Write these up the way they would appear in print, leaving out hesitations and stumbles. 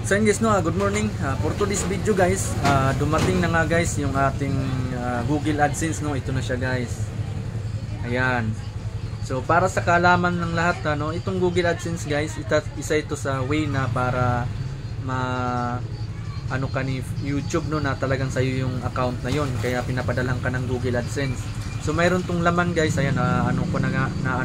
So yun guys, no, good morning. For today's video guys, dumating na nga guys yung ating Google AdSense, no. Ito na siya guys. Ayan. So para sa kaalaman ng lahat, no, itong Google AdSense guys, isa ito sa way na para ano ka ni YouTube, no, na talagang sa'yo yung account na yon, kaya pinapadalang ka ng Google AdSense. So mayroon tong laman guys, ayan, ano ko na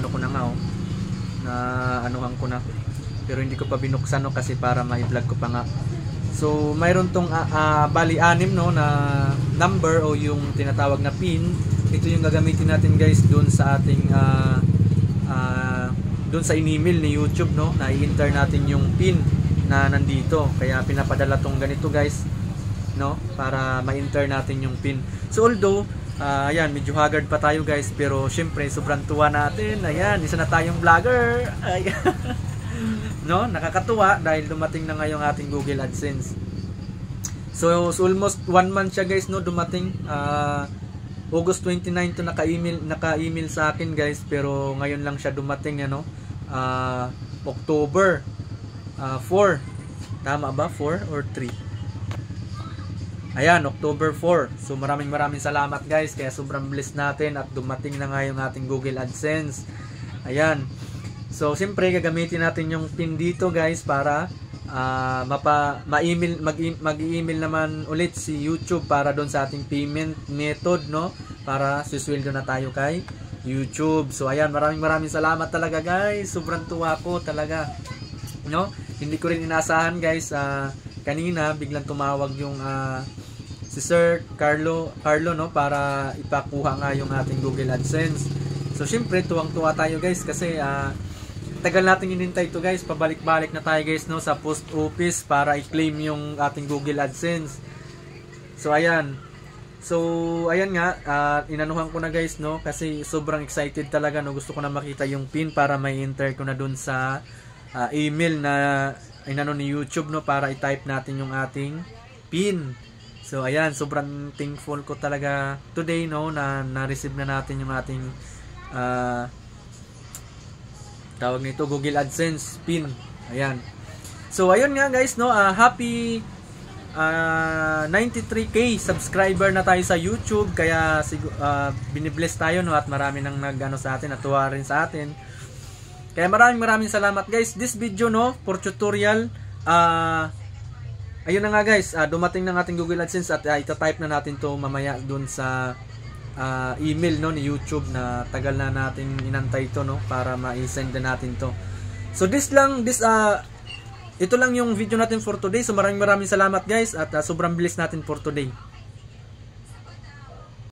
anuhan ko na, pero hindi ko pa binuksan, no, kasi para ma-vlog ko pa nga. So mayroon tong bali 6, no, na number o yung tinatawag na pin. Ito yung gagamitin natin guys doon sa ating doon sa in-email ni YouTube, no, na i-enter natin yung pin na nandito, kaya pinapadala tong ganito guys, no, para ma-enter natin yung pin. So although ayan, medyo haggard pa tayo guys, pero syempre sobrang tuwa natin. Ayan, isa na tayong vlogger. Ayan. No, nakakatuwa dahil dumating na ngayong ating Google AdSense. So almost 1 month siya guys, no, dumating. August 29 to naka-email sa akin guys, pero ngayon lang siya dumating, ano, October 4. Tama ba? 4 or 3? Ayan, October 4. So maraming salamat guys, kaya sobrang blessed natin at dumating na nga yung ating Google AdSense. Ayan. So siyempre gagamitin natin yung pin dito guys para mag-email naman ulit si YouTube para doon sa ating payment method, no, para susweldo na tayo kay YouTube. So ayan, maraming salamat talaga guys. Sobrang tuwa ko talaga, no. Hindi ko rin inaasahan guys, kanina biglang tumawag yung si Sir Carlo, no, para ipakuha nga yung ating Google AdSense. So syempre tuwang-tuwa tayo guys kasi tagal nating inintay ito guys. Pabalik-balik na tayo guys, no, sa post office para i-claim yung ating Google AdSense. So ayan. So ayan nga, inanuhan ko na guys, no, kasi sobrang excited talaga, no. Gusto ko na makita yung pin para may enter ko na dun sa email na inano ni YouTube, no, para i-type natin yung ating pin. So ayan, sobrang thankful ko talaga today, no, na na-receive na natin yung ating tawag nito Google AdSense pin. Ayan. So ayun nga guys, no, happy 93k subscriber na tayo sa YouTube, kaya binibless tayo, no, at marami nang nag-ano sa atin, natuwa rin sa atin. Kaya maraming salamat guys. This video, no, for tutorial, ayun na nga guys, dumating ng ating Google AdSense at ita-type na natin to mamaya dun sa email, no, ni YouTube na tagal na natin inantay to, no, para ma-send na natin to. So ito lang yung video natin for today. So maraming salamat guys at sobrang bilis natin for today.